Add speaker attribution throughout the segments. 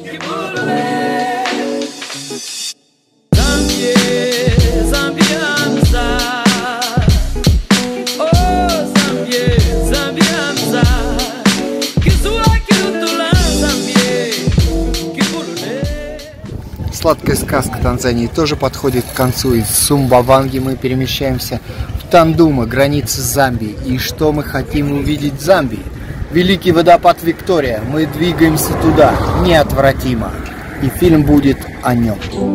Speaker 1: Сладкая сказка Танзании тоже подходит к концу. Из Сумбаванги мы перемещаемся в Тандума, границы Замбии. И что мы хотим увидеть в Замбии? Великий водопад Виктория. Мы двигаемся туда неотвратимо. И фильм будет о нем.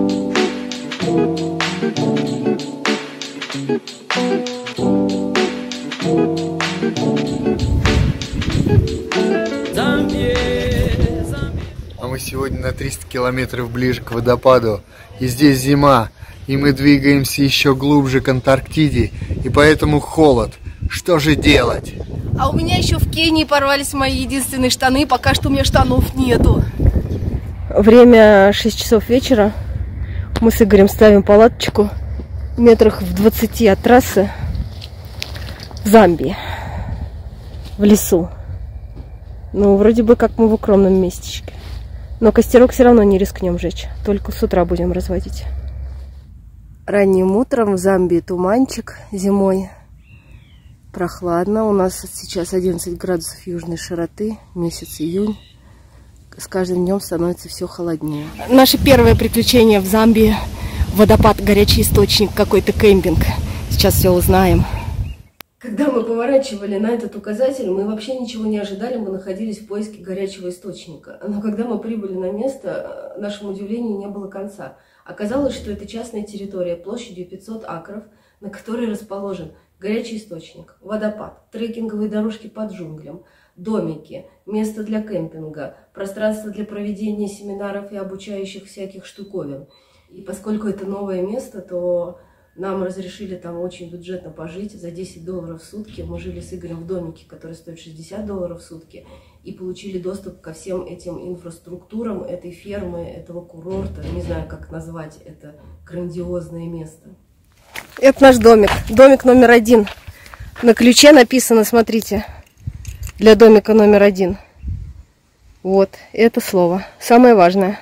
Speaker 1: Мы сегодня на 300 километров ближе к водопаду, и здесь зима, и мы двигаемся еще глубже к Антарктиде, и поэтому холод. Что же делать?
Speaker 2: А у меня еще в Кении порвались мои единственные штаны, пока что у меня штанов нету. Время 6 часов вечера, мы с Игорем ставим палаточку метрах в 20 от трассы в Замбии, в лесу. Ну, вроде бы как мы в укромном местечке. Но костерок все равно не рискнем жечь. Только с утра будем разводить. Ранним утром в Замбии туманчик, зимой прохладно. У нас сейчас 11 градусов южной широты, месяц июнь. С каждым днем становится все холоднее. Наше первое приключение в Замбии – водопад, горячий источник, какой-то кемпинг. Сейчас все узнаем. Когда мы поворачивали на этот указатель, мы вообще ничего не ожидали, мы находились в поиске горячего источника. Но когда мы прибыли на место, нашему удивлению не было конца. Оказалось, что это частная территория площадью 500 акров, на которой расположен горячий источник, водопад, трекинговые дорожки по джунглям, домики, место для кемпинга, пространство для проведения семинаров и обучающих всяких штуковин. И поскольку это новое место, то нам разрешили там очень бюджетно пожить за $10 в сутки. Мы жили с Игорем в домике, который стоит $60 в сутки, и получили доступ ко всем этим инфраструктурам этой фермы, этого курорта. Не знаю, как назвать это грандиозное место. Это наш домик. Домик номер 1. На ключе написано, смотрите, для домика номер 1. Вот, это слово. Самое важное.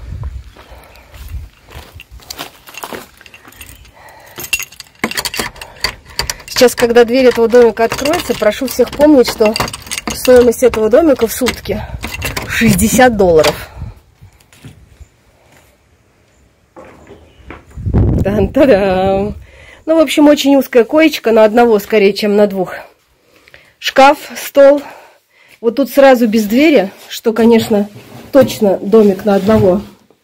Speaker 2: Сейчас, когда дверь этого домика откроется, прошу всех помнить, что стоимость этого домика в сутки $60. Тан-та-дам! Ну, в общем, очень узкая коечка, на одного скорее, чем на двух. Шкаф, стол. Вот тут сразу без двери, что, конечно, точно домик на одного.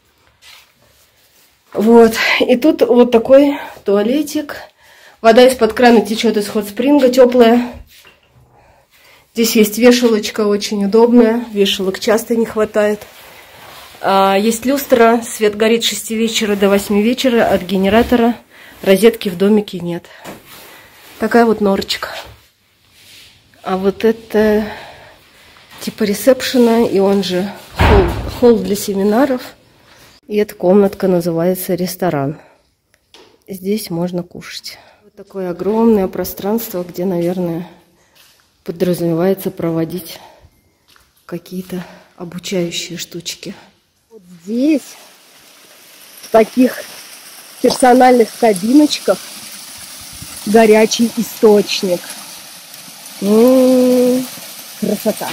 Speaker 2: Вот. И тут вот такой туалетик. Вода из-под крана течет из хот-спринга, теплая. Здесь есть вешалочка, очень удобная. Вешалок часто не хватает. Есть люстра, свет горит с 6 вечера до 8 вечера от генератора. Розетки в домике нет. Такая вот норочка. А вот это типа ресепшена, и он же холл для семинаров. И эта комнатка называется ресторан. Здесь можно кушать. Вот такое огромное пространство, где, наверное, подразумевается проводить какие-то обучающие штучки. Вот здесь, в таких персональных кабиночках, горячий источник. Красота.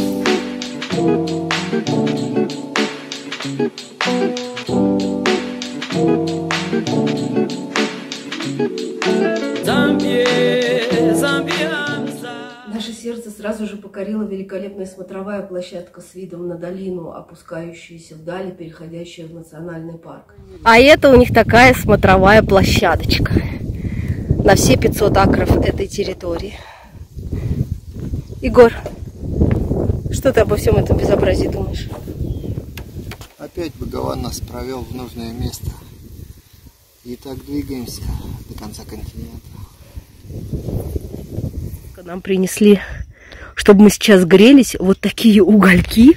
Speaker 2: Наше сердце сразу же покорила великолепная смотровая площадка с видом на долину, опускающуюся вдали, переходящую в национальный парк. А это у них такая смотровая площадочка на все 500 акров этой территории. Егор, что ты обо всем этом безобразии думаешь?
Speaker 1: Опять Богован нас провел в нужное место. И так двигаемся до конца континента.
Speaker 2: Нам принесли, чтобы мы сейчас грелись, вот такие угольки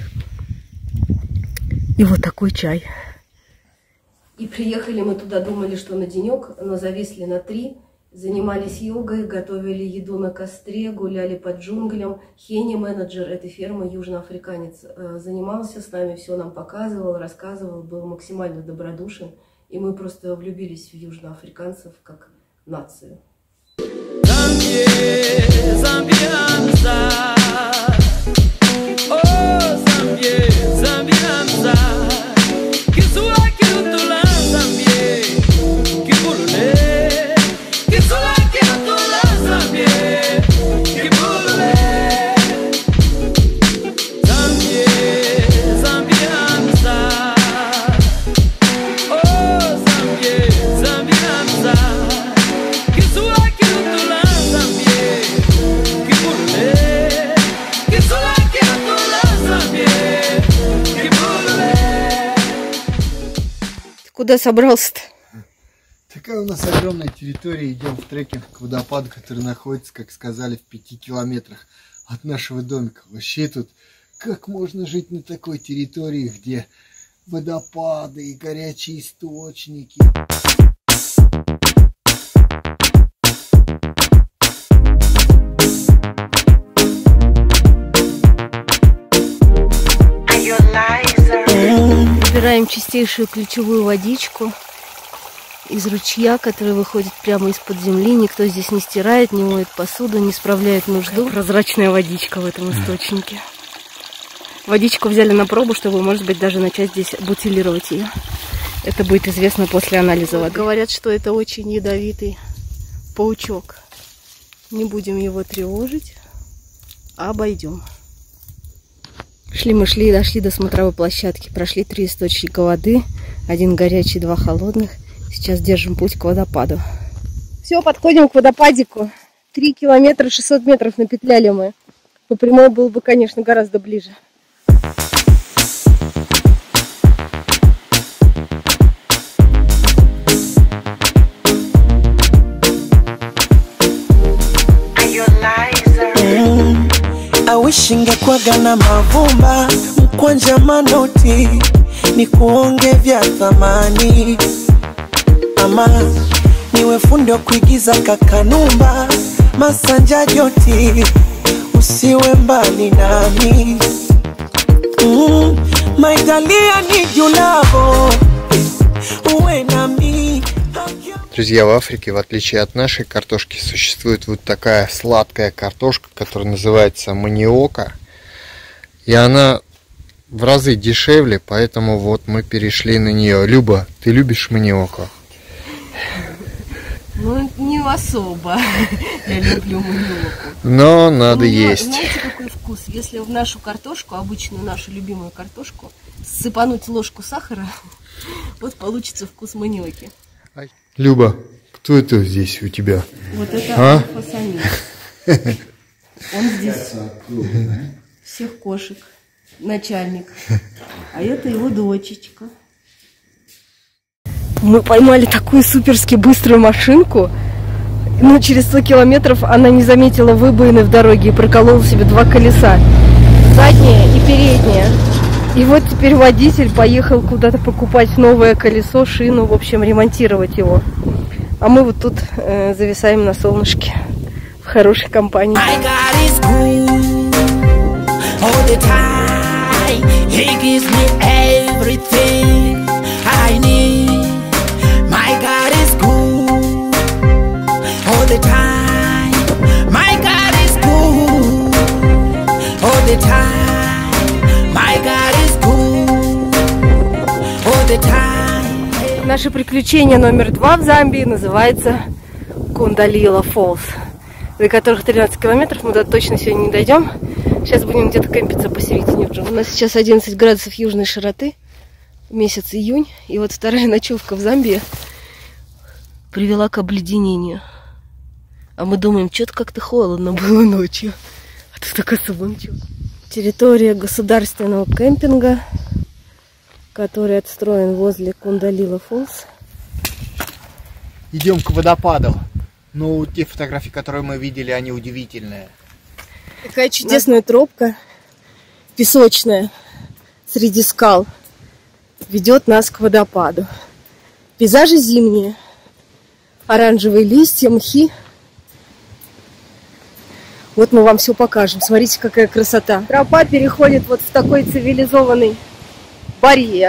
Speaker 2: и вот такой чай. И приехали мы туда, думали, что на денек, но зависли на 3. Занимались йогой, готовили еду на костре, гуляли по джунглям. Хени, менеджер этой фермы, южноафриканец, занимался с нами, все нам показывал, рассказывал, был максимально добродушен. И мы просто влюбились в южноафриканцев как нацию. Куда собрался-то?
Speaker 1: Такая у нас огромная территория. Идем в трекинг к водопаду, который находится, как сказали, в 5 километрах от нашего домика. Вообще тут как можно жить на такой территории, где водопады и горячие источники.
Speaker 2: Выбираем чистейшую ключевую водичку из ручья, который выходит прямо из-под земли. Никто здесь не стирает, не моет посуду, не справляет нужду. Прозрачная водичка в этом источнике. Водичку взяли на пробу, чтобы, может быть, даже начать здесь бутилировать ее. Это будет известно после анализа воды. Говорят, что это очень ядовитый паучок. Не будем его тревожить, а обойдем. Шли мы, дошли до смотровой площадки, прошли 3 источника воды, 1 горячий, 2 холодных. Сейчас держим путь к водопаду. Все, подходим к водопадику. 3 километра 600 метров напетляли мы. По прямой было бы, конечно, гораздо ближе.
Speaker 3: Ingekuwaga na mavumba mkwanja manoti ni kuonge vya thamani, ama niwe fundi wa kuigiza kakanumba masanja joti usiwe mbali nami. Maidalia ni julavo uwe nami.
Speaker 1: Друзья, в Африке, в отличие от нашей картошки, существует вот такая сладкая картошка, которая называется маниока. И она в разы дешевле, поэтому вот мы перешли на нее. Люба, ты любишь маниоку?
Speaker 2: Ну, не особо. Я люблю маниоку.
Speaker 1: Но надо есть.
Speaker 2: Знаете, какой вкус? Если в нашу картошку, обычную нашу любимую картошку, сыпануть ложку сахара, вот получится вкус маниоки.
Speaker 1: Люба, кто это здесь у тебя?
Speaker 2: Вот это альфа-самец. Он здесь всех кошек, начальник. А это его дочечка. Мы поймали такую суперски быструю машинку. Но через 100 километров она не заметила выбоины в дороге и проколола себе 2 колеса. Заднее и переднее. И вот теперь водитель поехал куда-то покупать новое колесо, шину, в общем, ремонтировать его. А мы вот тут зависаем на солнышке в хорошей компании. Наше приключение номер 2 в Замбии называется Кундалила Фоллс, до которых 13 километров. Мы туда точно сегодня не дойдем. Сейчас будем где-то кемпиться посередине. У нас сейчас 11 градусов южной широты, месяц июнь. И вот вторая ночевка в Замбии привела к обледенению. А мы думаем, что-то как-то холодно было ночью. А тут такой солнечек. Территория государственного кемпинга, который отстроен возле Кундалила Фоллс.
Speaker 1: Идем к водопаду. Ну, те фотографии, которые мы видели, они удивительные.
Speaker 2: Такая чудесная тропка, песочная, среди скал, ведет нас к водопаду. Пейзажи зимние. Оранжевые листья, мхи. Вот мы вам все покажем. Смотрите, какая красота. Тропа переходит вот в такой цивилизованный барьер.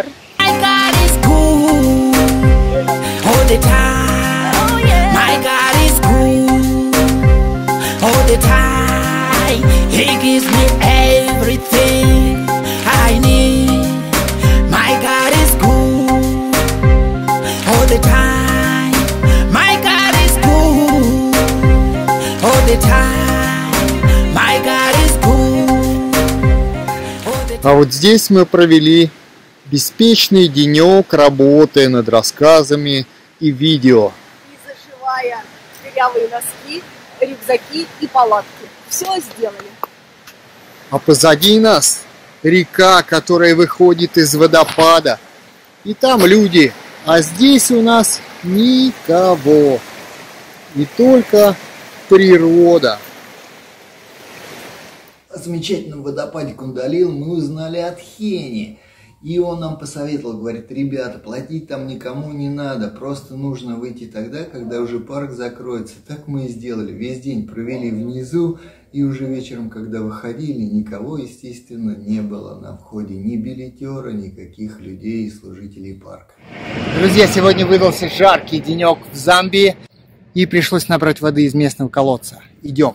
Speaker 1: А вот здесь мы провели беспечный денек, работая над рассказами и видео.
Speaker 2: И зашивая дырявые носки, рюкзаки и палатки. Все сделали.
Speaker 1: А позади нас река, которая выходит из водопада. И там люди. А здесь у нас никого. И только природа. О замечательном водопаде Кундалил мы узнали от Хени. И он нам посоветовал, говорит: ребята, платить там никому не надо, просто нужно выйти тогда, когда уже парк закроется. Так мы и сделали. Весь день провели внизу, и уже вечером, когда выходили, никого, естественно, не было на входе. Ни билетера, никаких людей и служителей парка. Друзья, сегодня выдался жаркий денек в Замбии, и пришлось набрать воды из местного колодца. Идем.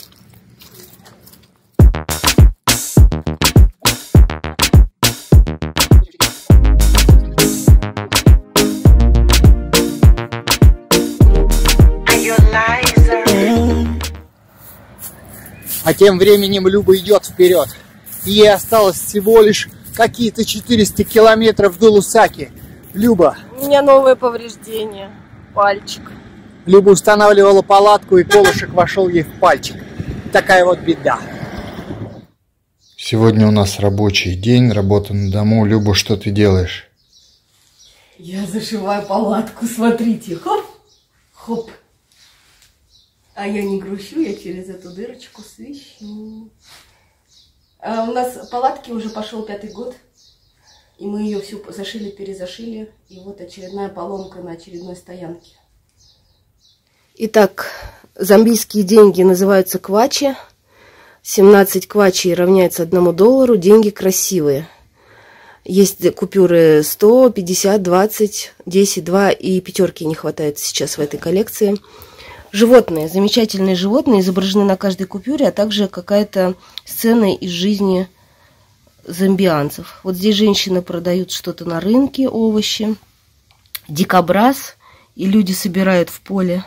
Speaker 1: А тем временем Люба идет вперед. Ей осталось всего лишь какие-то 400 километров до Лусаки. Люба.
Speaker 2: У меня новое повреждение. Пальчик.
Speaker 1: Люба устанавливала палатку, и колышек вошел ей в пальчик. Такая вот беда. Сегодня у нас рабочий день, работа на дому. Люба, что ты делаешь?
Speaker 2: Я зашиваю палатку, смотрите. Хоп, хоп. А я не грущу, я через эту дырочку свищу. А у нас палатки уже пошел 5-й год. И мы ее всю зашили, перезашили. И вот очередная поломка на очередной стоянке. Итак, замбийские деньги называются квачи. 17 квачей равняется $1. Деньги красивые. Есть купюры 100, 50, 20, 10, 2 и пятерки не хватает сейчас в этой коллекции. Животные, замечательные животные изображены на каждой купюре, а также какая-то сцена из жизни замбианцев. Вот здесь женщины продают что-то на рынке, овощи, дикобраз, и люди собирают в поле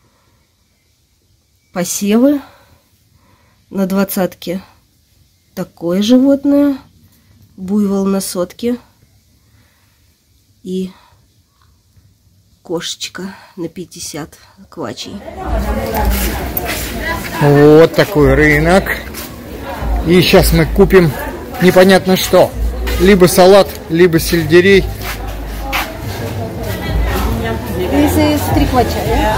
Speaker 2: посевы. На 20-ке такое животное, буйвол на сотке и кошечка на 50 квачей.
Speaker 1: Вот такой рынок. И сейчас мы купим непонятно что. Либо салат, либо сельдерей.
Speaker 2: Если 3 квача.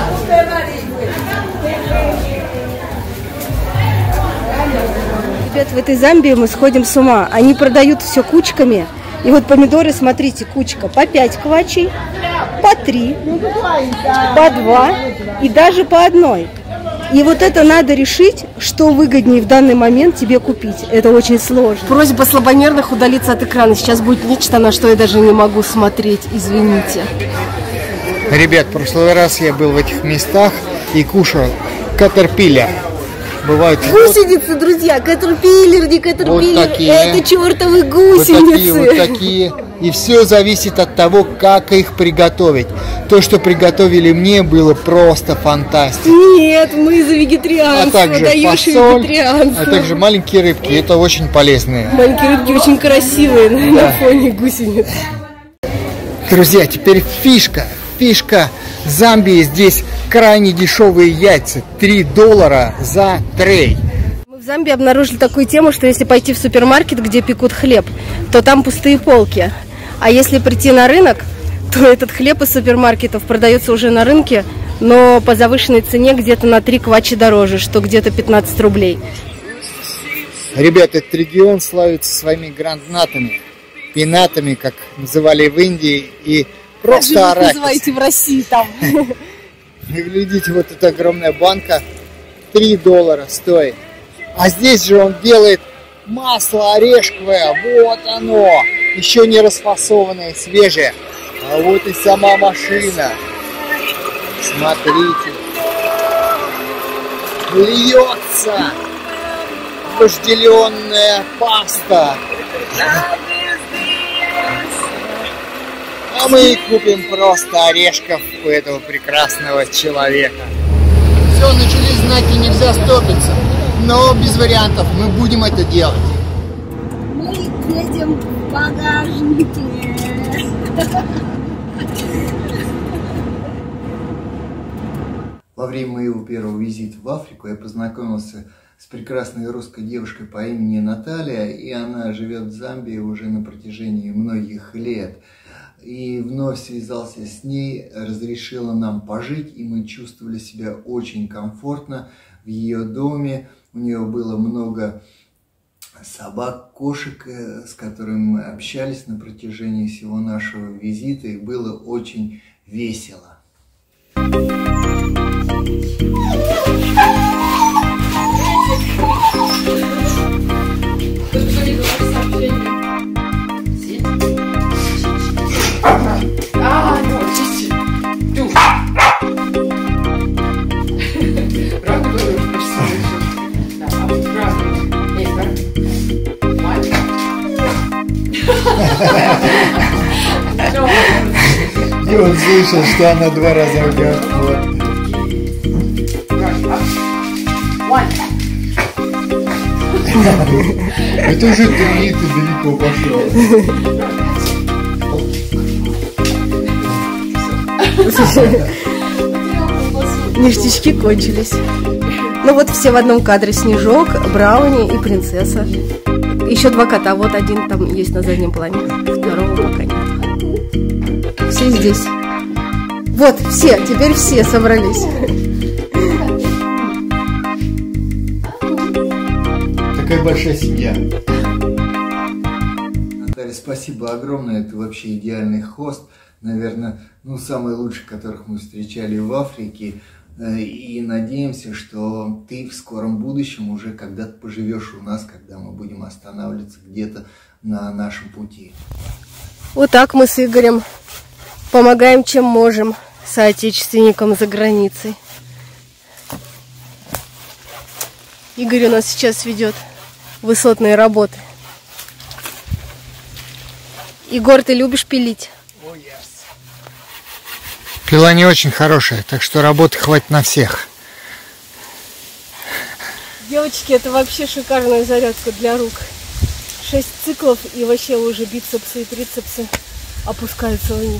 Speaker 2: Ребят, в этой Замбии мы сходим с ума. Они продают все кучками. И вот помидоры, смотрите, кучка по 5 квачей, по 3, по 2 и даже по 1. И вот это надо решить, что выгоднее в данный момент тебе купить. Это очень сложно. Просьба слабонервных удалиться от экрана. Сейчас будет нечто, на что я даже не могу смотреть. Извините.
Speaker 1: Ребят, в прошлый раз я был в этих местах и кушал катерпилля. Бывают
Speaker 2: гусеницы, друзья, катерпиллер, не катерпиллер, вот такие, это чертовы гусеницы.
Speaker 1: Вот такие. И все зависит от того, как их приготовить. То, что приготовили мне, было просто фантастика.
Speaker 2: Нет, мы за вегетарианство,
Speaker 1: а также
Speaker 2: даешь
Speaker 1: фасоль,
Speaker 2: вегетарианство.
Speaker 1: А также маленькие рыбки, это очень полезные.
Speaker 2: Маленькие рыбки очень красивые на фоне гусениц.
Speaker 1: Друзья, теперь фишка. Фишка Замбии: здесь крайне дешевые яйца. $3 за трей.
Speaker 2: Мы в Замбии обнаружили такую тему, что если пойти в супермаркет, где пекут хлеб, то там пустые полки. А если прийти на рынок, то этот хлеб из супермаркетов продается уже на рынке, но по завышенной цене где-то на 3 квачи дороже, что где-то 15 рублей.
Speaker 1: Ребята, этот регион славится своими гранднатами, пинатами, как называли в Индии, и просто арахис.
Speaker 2: Как же вы называете в России там?
Speaker 1: Глядите, вот эта огромная банка 3 доллара стоит. А здесь же он делает масло орешковое. Вот оно. Еще не расфасованное, свежее. А вот и сама машина. Смотрите. Льется вожделенная паста. А мы купим просто орешков у этого прекрасного человека. Все, начались знаки «нельзя стопиться». Но без вариантов мы будем это делать.
Speaker 2: Мы едем в багажнике.
Speaker 1: Во время моего первого визита в Африку я познакомился с прекрасной русской девушкой по имени Наталья, и она живет в Замбии уже на протяжении многих лет. И вновь связался с ней, разрешила нам пожить, и мы чувствовали себя очень комфортно в ее доме. У нее было много собак, кошек, с которыми мы общались на протяжении всего нашего визита, и было очень весело. И он слышал, что она 2 раза ругает. Это уже 3, ты далеко пошел.
Speaker 2: Ништячки кончились. Ну вот все в одном кадре: Снежок, Брауни и принцесса. Еще 2 кота. Вот один там есть на заднем плане. Второго пока нет. Все здесь. Вот, все. Теперь все собрались.
Speaker 1: Такая большая семья. Наталья, спасибо огромное. Это вообще идеальный хост. Наверное, самый лучший, которых мы встречали в Африке. И надеемся, что ты в скором будущем уже когда-то поживешь у нас, когда мы будем останавливаться где-то на нашем пути.
Speaker 2: Вот так мы с Игорем помогаем, чем можем, соотечественникам за границей. Игорь у нас сейчас ведет высотные работы. Егор, ты любишь пилить?
Speaker 1: Пила не очень хорошая, так что работы хватит на всех.
Speaker 2: Девочки, это вообще шикарная зарядка для рук. 6 циклов, и вообще уже бицепсы и трицепсы опускаются вниз.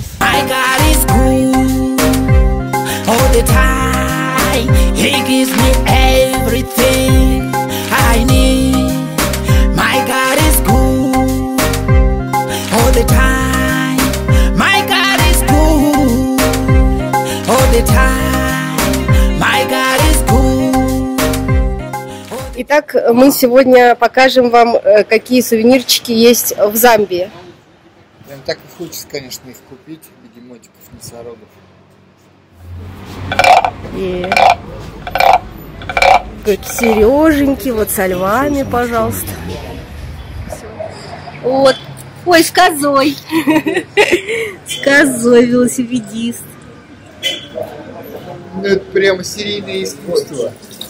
Speaker 2: Итак, мы сегодня покажем вам, какие сувенирчики есть в Замбии.
Speaker 1: Прям так и хочется, конечно, их купить, бегемотиков, носорогов.
Speaker 2: И сереженьки, вот со львами, пожалуйста. Вот. Ой, с козой. С козой велосипедист.
Speaker 1: Ну, это прямо серийное искусство.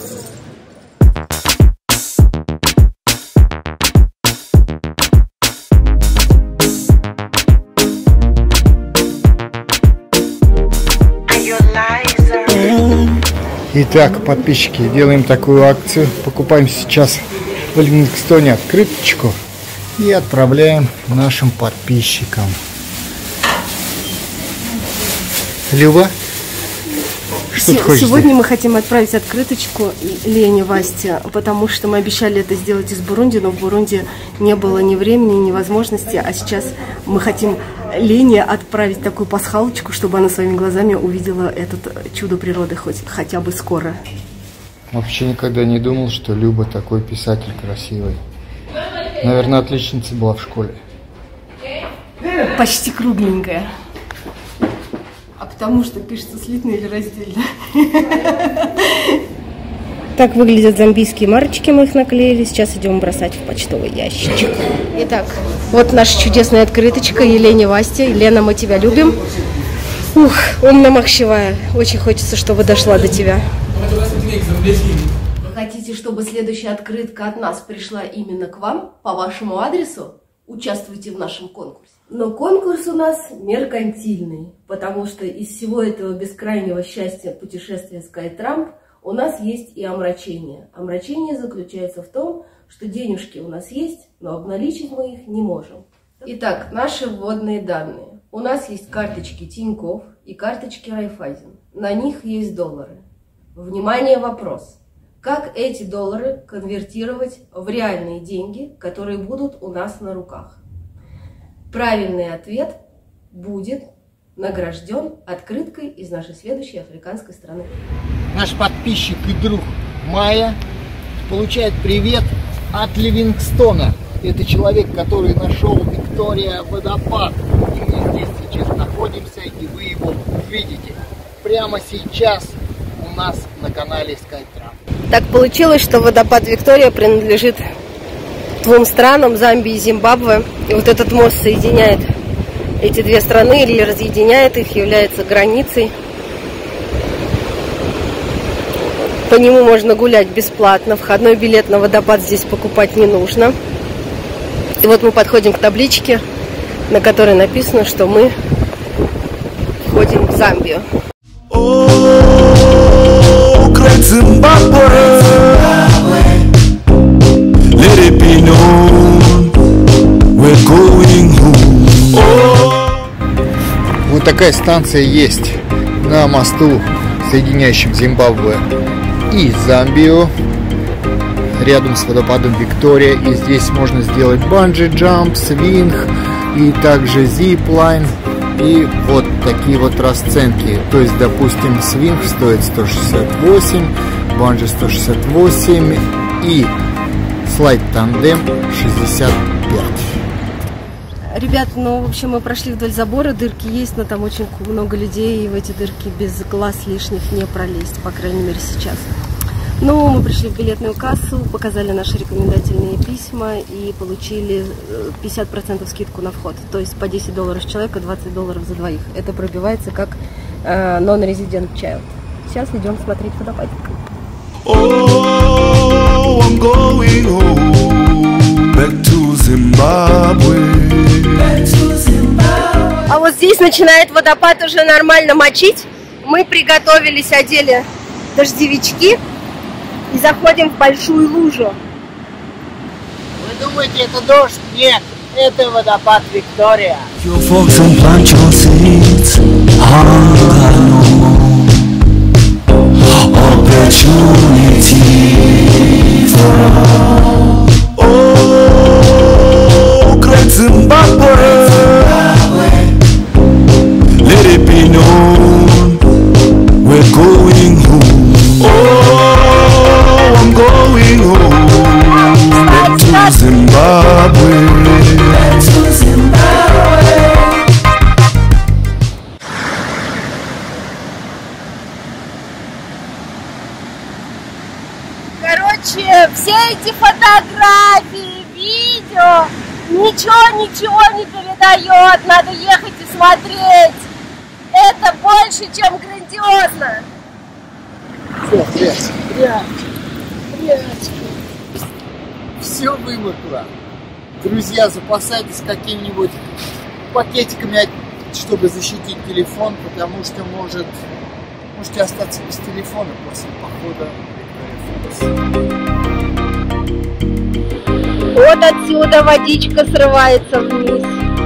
Speaker 1: Итак, подписчики, делаем такую акцию. Покупаем сейчас в Ливингстоне открыточку и отправляем нашим подписчикам. Люба, что ты хочешь?
Speaker 2: Сегодня мы хотим отправить открыточку Лене, Васте, потому что мы обещали это сделать из Бурунди, но в Бурунди не было ни времени, ни возможности, а сейчас мы хотим Лене отправить такую пасхалочку, чтобы она своими глазами увидела это чудо природы хотя бы скоро.
Speaker 1: Вообще никогда не думал, что Люба такой писатель красивый. Наверное, отличница была в школе.
Speaker 2: Почти кругленькая. А Потому что пишется слитно или раздельно. Так выглядят замбийские марочки, мы их наклеили. Сейчас идем бросать в почтовый ящичек. Итак, вот наша чудесная открыточка Елене Васте. Елена, мы тебя любим. Ух, умная махчевая. Очень хочется, чтобы дошла до тебя. Вы хотите, чтобы следующая открытка от нас пришла именно к вам, по вашему адресу? Участвуйте в нашем конкурсе. Но конкурс у нас меркантильный, потому что из всего этого бескрайнего счастья путешествия SkyTramp у нас есть и омрачение. Омрачение заключается в том, что денежки у нас есть, но обналичить мы их не можем. Итак, наши вводные данные. У нас есть карточки Тинькофф и карточки Райфайзен. На них есть доллары. Внимание, вопрос. Как эти доллары конвертировать в реальные деньги, которые будут у нас на руках? Правильный ответ будет награжден открыткой из нашей следующей африканской страны.
Speaker 1: Наш подписчик и друг Майя получает привет от Ливингстона. Это человек, который нашел Виктория водопад. И мы здесь сейчас находимся, и вы его увидите прямо сейчас у нас на канале SkyTramp.
Speaker 2: Так получилось, что водопад Виктория принадлежит двум странам, Замбии и Зимбабве. И вот этот мост соединяет эти две страны или разъединяет их, является границей. По нему можно гулять бесплатно, входной билет на водопад здесь покупать не нужно. И вот мы подходим к табличке, на которой написано, что мы входим в Замбию.
Speaker 1: Вот такая станция есть на мосту, соединяющем Зимбабве и Замбию, рядом с водопадом Виктория. И здесь можно сделать банджи-джамп, свинг и также зиплайн. И вот такие вот расценки. То есть, допустим, свинг стоит 168, банджи 168 и слайд-тандем 65.
Speaker 2: Ребят, ну, в общем, мы прошли вдоль забора, дырки есть, но там очень много людей, и в эти дырки без глаз лишних не пролезть, по крайней мере, сейчас. Ну, мы пришли в билетную кассу, показали наши рекомендательные письма и получили 50% скидку на вход. То есть по $10 с человека, $20 за двоих. Это пробивается как non-resident child. Сейчас идем смотреть водопадик.
Speaker 3: Oh, I'm going home, back to Zimbabwe.
Speaker 2: А вот здесь начинает водопад уже нормально мочить. Мы приготовились, одели дождевички и заходим в большую лужу.
Speaker 1: Вы думаете, это дождь? Нет, это водопад Виктория.
Speaker 3: Let it be known, we're going home. Oh, I'm going home, back to Zimbabwe. Back to Zimbabwe.
Speaker 2: Короче, все эти фотографии, видео, ничего не передает. Надо ехать и смотреть. Это больше, чем грандиозно.
Speaker 1: Все вымокло. Друзья, запасайтесь какими-нибудь пакетиками, чтобы защитить телефон, потому что можете остаться без телефона после похода.
Speaker 2: Вот отсюда водичка срывается вниз.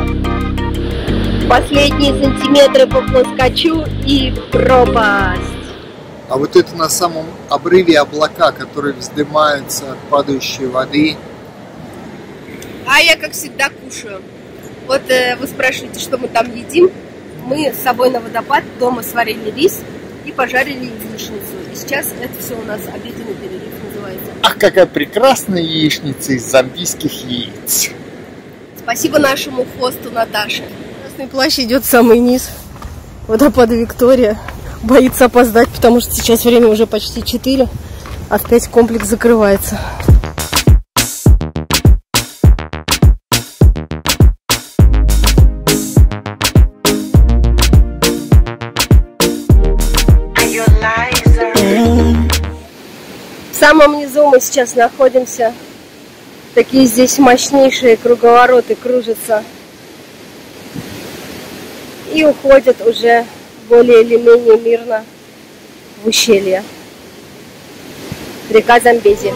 Speaker 2: Последние сантиметры по плоскочу и пропасть.
Speaker 1: А вот это на самом обрыве облака, которые вздымаются от падающей воды.
Speaker 2: А я, как всегда, кушаю. Вот вы спрашиваете, что мы там едим. Мы с собой на водопад дома сварили рис и пожарили яичницу. И сейчас это все у нас обеденный перерыв называется.
Speaker 1: Ах, какая прекрасная яичница из замбийских яиц.
Speaker 2: Спасибо нашему хосту Наташе. Красный плащ идет в самый низ. водопада Виктория. Боится опоздать, потому что сейчас время уже почти 4, а в 5 комплекс закрывается. В самом низу мы сейчас находимся. Такие здесь мощнейшие круговороты кружатся и уходят уже более или менее мирно в ущелье. Река Замбези.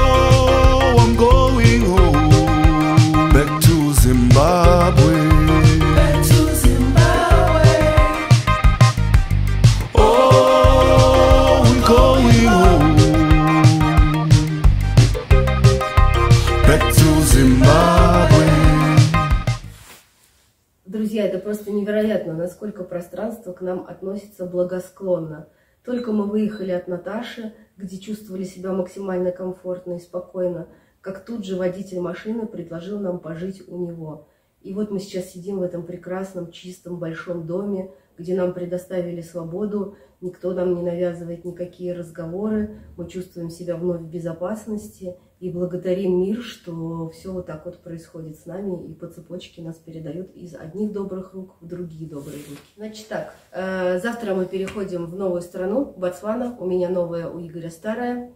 Speaker 2: Друзья, это просто невероятно, насколько пространство к нам относится благосклонно. Только мы выехали от Наташи, где чувствовали себя максимально комфортно и спокойно, как тут же водитель машины предложил нам пожить у него. И вот мы сейчас сидим в этом прекрасном, чистом, большом доме, где нам предоставили свободу, никто нам не навязывает никакие разговоры, мы чувствуем себя вновь в безопасности и благодарим мир, что все вот так вот происходит с нами, и по цепочке нас передают из одних добрых рук в другие добрые руки. Значит так, завтра мы переходим в новую страну, Ботсвана, у меня новая, у Игоря старая.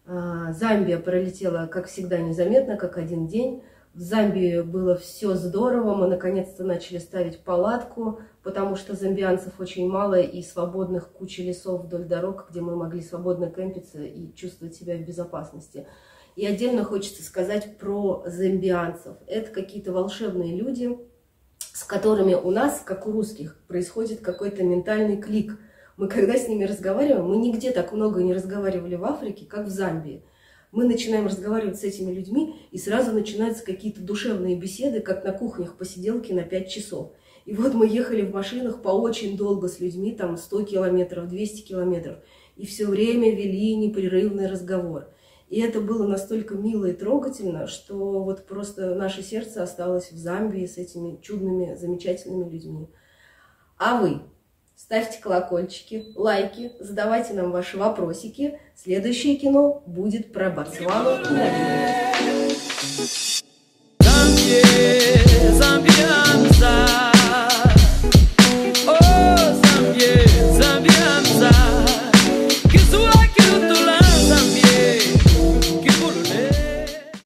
Speaker 2: Замбия пролетела, как всегда, незаметно, как один день. В Замбии было все здорово, мы наконец-то начали ставить палатку, потому что замбианцев очень мало и свободных куча лесов вдоль дорог, где мы могли свободно кемпиться и чувствовать себя в безопасности. И отдельно хочется сказать про замбианцев. Это какие-то волшебные люди, с которыми у нас, как у русских, происходит какой-то ментальный клик. Мы когда с ними разговариваем, мы нигде так много не разговаривали в Африке, как в Замбии. Мы начинаем разговаривать с этими людьми, и сразу начинаются какие-то душевные беседы, как на кухнях посиделки на 5 часов. И вот мы ехали в машинах по очень долго с людьми, там 100 километров, 200 километров, и все время вели непрерывный разговор. И это было настолько мило и трогательно, что вот просто наше сердце осталось в Замбии с этими чудными, замечательными людьми. А вы? Ставьте колокольчики, лайки, задавайте нам ваши вопросики. Следующее кино будет про Ботсвану и Намибию.